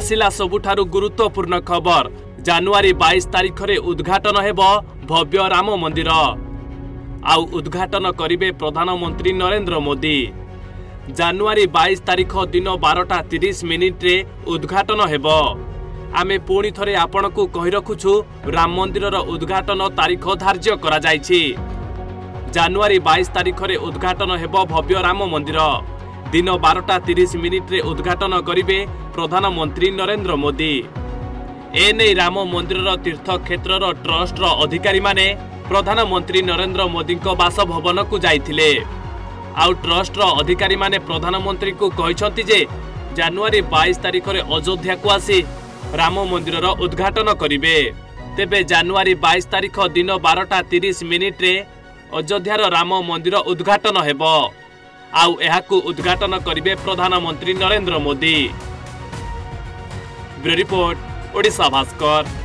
आसिला सबुठारु गुरुत्वपूर्ण खबर जनवरी 22 तारिख रे उद्घाटन हेबो भव्य राम मंदिर आउ उद्घाटन करिवे प्रधानमंत्री नरेंद्र मोदी। जनवरी 22 तारिख दिन 12:30 रे उद्घाटन हेबो। आमे पुणी थरे आपनकु कहि रखुछु राम मंदिर रो उद्घाटन तारिख धार्य करा जायछि। जनवरी 22 तारिख रे उद्घाटन हेबो भव्य राम मंदिर। दिन 12:30 रे उद्घाटन करिवे प्रधानमंत्री नरेंद्र मोदी। एने राम मंदिर तीर्थ क्षेत्र ट्रस्ट अधिकारी माने प्रधानमंत्री नरेंद्र मोदी को बासभवन को जाइथिले। आउ ट्रस्ट अधिकारी माने प्रधानमंत्री को कहिसंती जे जनवरी 22 तारिख रे अयोध्या को आसी राम मंदिर उद्घाटन करिवे। तेबे जनवरी 22 तारिख दिन 12:30 रे अयोध्या राम मंदिर उद्घाटन हेबो। आउ एहाकु उद्घाटन करिवे प्रधानमंत्री नरेंद्र मोदी। Bureau report Odisha Bhaskar.